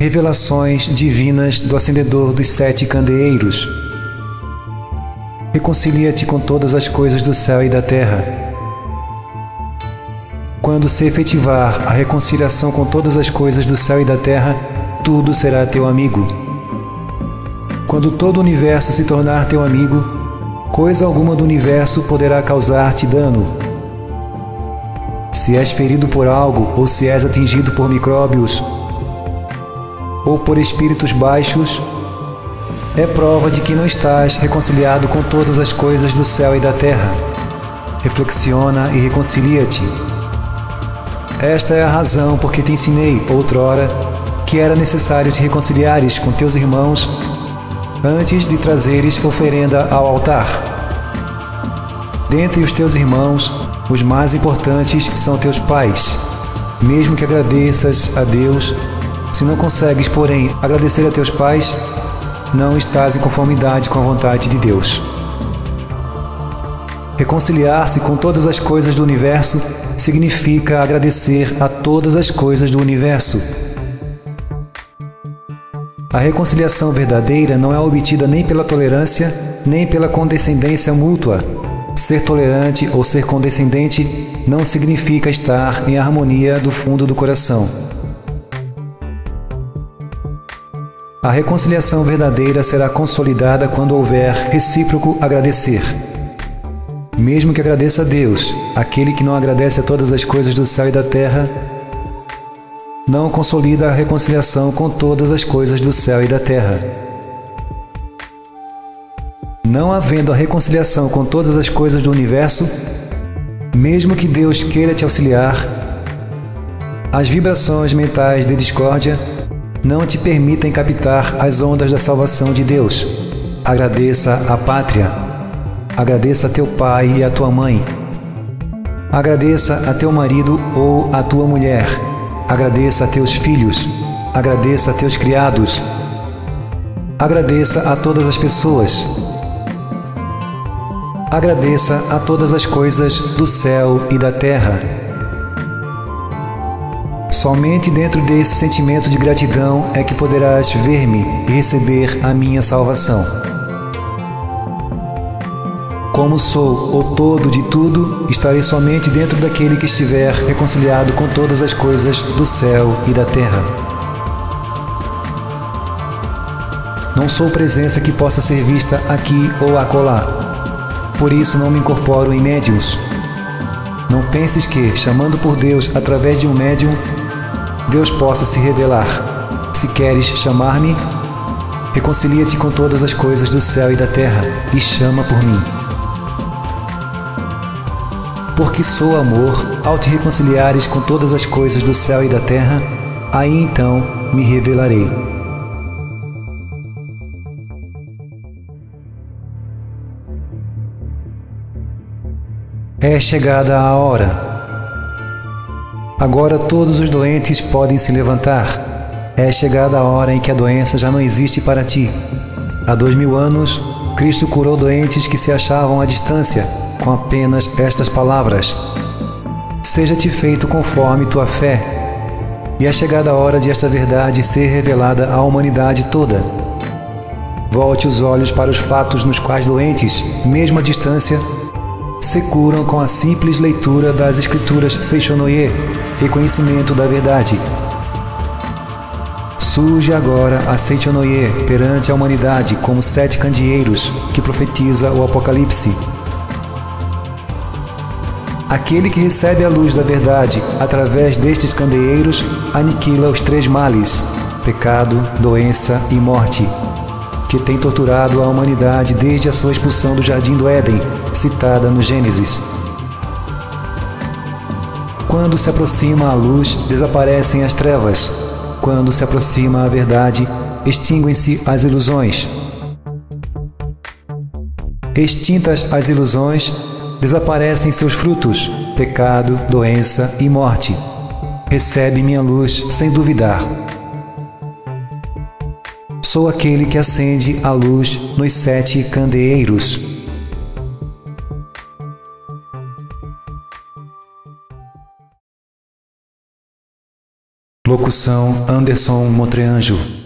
revelações divinas do acendedor dos 7 candeeiros. Reconcilia-te com todas as coisas do céu e da terra. Quando se efetivar a reconciliação com todas as coisas do céu e da terra, tudo será teu amigo. Quando todo o universo se tornar teu amigo, coisa alguma do universo poderá causar-te dano. Se és ferido por algo, ou se és atingido por micróbios, ou por espíritos baixos, é prova de que não estás reconciliado com todas as coisas do céu e da terra. Reflexiona e reconcilia-te. Esta é a razão por que te ensinei, outrora, que era necessário te reconciliares com teus irmãos antes de trazeres oferenda ao altar. Dentre os teus irmãos, os mais importantes são teus pais. Mesmo que agradeças a Deus, se não consegues, porém, agradecer a teus pais, não estás em conformidade com a vontade de Deus. Reconciliar-se com todas as coisas do universo significa agradecer a todas as coisas do universo. A reconciliação verdadeira não é obtida nem pela tolerância, nem pela condescendência mútua. Ser tolerante ou ser condescendente não significa estar em harmonia do fundo do coração. A reconciliação verdadeira será consolidada quando houver recíproco agradecer. Mesmo que agradeça a Deus, aquele que não agradece a todas as coisas do céu e da terra, não consolida a reconciliação com todas as coisas do céu e da terra. Não havendo a reconciliação com todas as coisas do universo, mesmo que Deus queira te auxiliar, as vibrações mentais de discórdia não te permitem captar as ondas da salvação de Deus. Agradeça a pátria. Agradeça a teu pai e a tua mãe. Agradeça a teu marido ou a tua mulher. Agradeça a teus filhos. Agradeça a teus criados. Agradeça a todas as pessoas. Agradeça a todas as coisas do céu e da terra. Somente dentro desse sentimento de gratidão é que poderás ver-me e receber a minha salvação. Como sou o todo de tudo, estarei somente dentro daquele que estiver reconciliado com todas as coisas do céu e da terra. Não sou presença que possa ser vista aqui ou acolá. Por isso não me incorporo em médiuns. Não penses que, chamando por Deus através de um médium, Deus possa se revelar. Se queres chamar-me, reconcilia-te com todas as coisas do céu e da terra e chama por mim. Porque sou amor, ao te reconciliares com todas as coisas do céu e da terra, aí então me revelarei. É chegada a hora. Agora todos os doentes podem se levantar. É chegada a hora em que a doença já não existe para ti. Há 2000 anos, Cristo curou doentes que se achavam à distância, com apenas estas palavras: seja-te feito conforme tua fé. E é chegada a hora de esta verdade ser revelada à humanidade toda. Volte os olhos para os fatos nos quais doentes, mesmo à distância, se curam com a simples leitura das Escrituras Seishonoye e conhecimento da verdade. Surge agora a Seishonoye perante a humanidade como 7 candeeiros que profetiza o Apocalipse. Aquele que recebe a luz da verdade através destes candeeiros aniquila os 3 males, pecado, doença e morte, que tem torturado a humanidade desde a sua expulsão do Jardim do Éden, citada no Gênesis. Quando se aproxima a luz, desaparecem as trevas. Quando se aproxima a verdade, extinguem-se as ilusões. Extintas as ilusões, desaparecem seus frutos, pecado, doença e morte. Recebe minha luz sem duvidar. Sou aquele que acende a luz nos 7 candeeiros. Locução: Anderson Motreanjo.